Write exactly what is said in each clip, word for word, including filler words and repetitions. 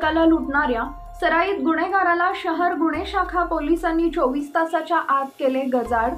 नागरिकाला लुटणाऱ्या सराईत गुन्हेगाराला शहर गुन्हे शाखा पोलिसांनी चोवीस तासाच्या आत केले गजाआड।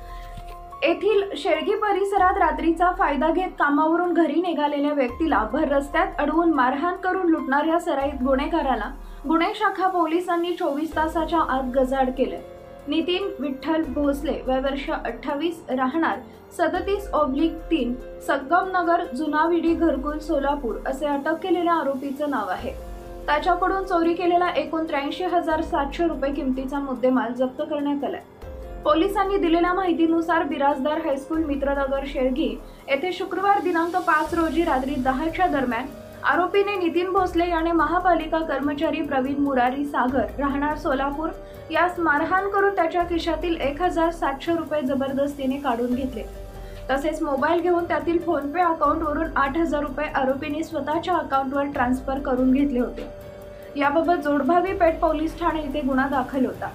येथील शेळगी परिसरात रात्रीचा फायदा घेत कामावरून घरी निघालेल्या व्यक्तीला भर रस्त्यात अडवून मारहाण करून लुटणाऱ्या सराईत गुन्हेगाराला गुन्हे शाखा पोलिसांनी चोवीस तासाच्या आत गजाआड केले। नितीन विठ्ठल भोसले वय वर्ष अठ्ठावीस, राहणार सदतीस ऑब्लिक तीन, संगमनगर, जुनाविडी, घरकुल, सोलापूर असे अटक केलेल्या आरोपीचं नाव आहे। त्याच्याकडून चोरी केलेला एकूण त्र्याऐंशी हजार सातशे रुपये किमतीचा मुद्देमाल जप्त करण्यात आलाय। पोलिसांनी दिलेल्या माहितीनुसार बिराजदार हायस्कूल, मित्रनगर, शेळगी येथे शुक्रवार दिनांक पाच रोजी रात्री दहाच्या दरम्यान आरोपीने नितीन भोसले याने महापालिका कर्मचारी प्रवीण मुरारी सागर, राहणार सोलापूर यास मारहाण करून त्याच्या खिशातील एक हजार सातशे रुपये जबरदस्तीने काढून घेतले। तसेच मोबाईल घेऊन त्यातील फोन पे अकाउंट वरून आठ हजार रुपये आरोपीने स्वतःच्या अकाउंटवर ट्रान्सफर करून घेतले होते। याबाबत जोडभावी पेठ पोलीस ठाणे येथे गुन्हा दाखल होता।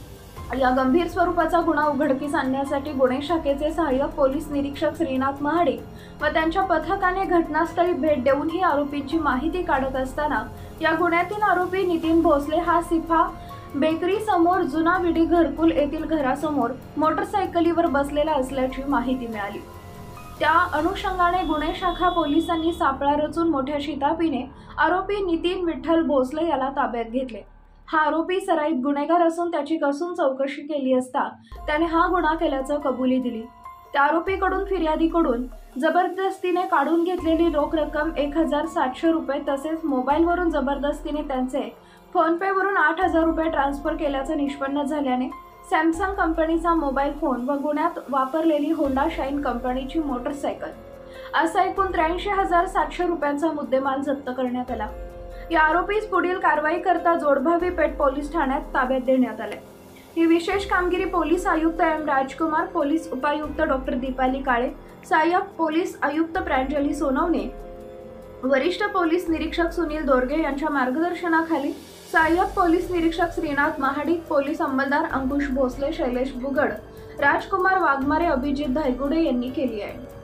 या गंभीर स्वरूपाचा गुन्हा उघडकीस आणण्यासाठी गुन्हे शाखेचे सहाय्यक पोलीस निरीक्षक श्रीनाथ महाडिक व त्यांच्या पथकाने घटनास्थळी भेट देऊन ही आरोपींची माहिती काढत असताना या गुन्ह्यातील आरोपी नितीन भोसले हा सिफा बेकरी समोर जुनाविडी घरकुल येथील घरासमोर मोटरसायकलीवर बसलेला असल्याची माहिती मिळाली। त्या अनुषंगाने गुन्हे शाखा पोलिसांनी सापळा रचून मोठ्या शिताफीने आरोपी नितीन विठ्ठल भोसले याला ताब्यात घेतले। हा आरोपी सराईत गुन्हेगार असून त्याची कसून चौकशी केली असता त्याने हा गुन्हा केल्याचं कबुली दिली। त्या आरोपीकडून फिर्यादीकडून जबरदस्तीने काढून घेतलेली रोख रक्कम एक हजार सातशे रुपये तसेच मोबाईलवरून जबरदस्तीने त्यांचे फोन पे वरून आठ हजार रुपये ट्रान्सफर केल्याचं निष्पन्न झाल्याने सॅमसंग कंपनीचा मोबाईल फोन व गुन्ह्यात वापरलेली होंडा शाईन कंपनीची मोटरसायकल असा एकूण त्र्याऐंशी हजार सातशे रुपयांचा मुद्देमाल जप्त करण्यात आला। या आरोपीस पुढील कारवाई करता जोडभावी पेठ पोलीस ठाण्यात ताब्यात देण्यात आले। ही विशेष कामगिरी पोलीस आयुक्त एम राजकुमार, पोलीस उपायुक्त डॉक्टर दीपाली काळे, सहाय्यक पोलीस आयुक्त प्रांजली सोनवणे, वरिष्ठ पोलीस निरीक्षक सुनील दोरगे यांच्या मार्गदर्शनाखाली सहाय्यक पोलीस निरीक्षक श्रीनाथ महाडिक, पोलीस अंमलदार अंकुश भोसले, शैलेश बुगड, राजकुमार वाघमारे, अभिजित धायगुडे यांनी केली आहे।